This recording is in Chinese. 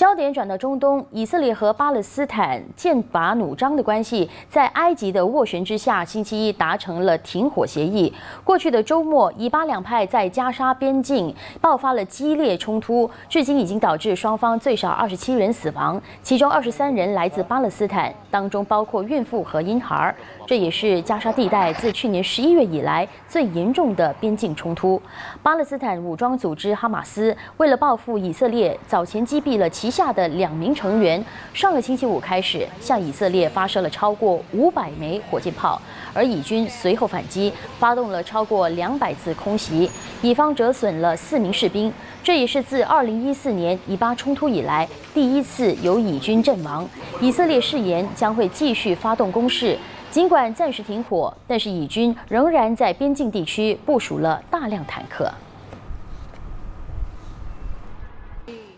焦点转到中东，以色列和巴勒斯坦剑拔弩张的关系，在埃及的斡旋之下，星期一达成了停火协议。过去的周末，以巴两派在加沙边境爆发了激烈冲突，至今已经导致双方最少27人死亡，其中23人来自巴勒斯坦，当中包括孕妇和婴孩。这也是加沙地带自去年11月以来最严重的边境冲突。巴勒斯坦武装组织哈马斯为了报复以色列，早前击毙了旗下的2名成员，上个星期五开始向以色列发射了超过500枚火箭炮，而以军随后反击，发动了超过200次空袭，以方折损了4名士兵。这也是自2014年以巴冲突以来第一次有以军阵亡。以色列誓言将会继续发动攻势。尽管暂时停火，但是以军仍然在边境地区部署了大量坦克。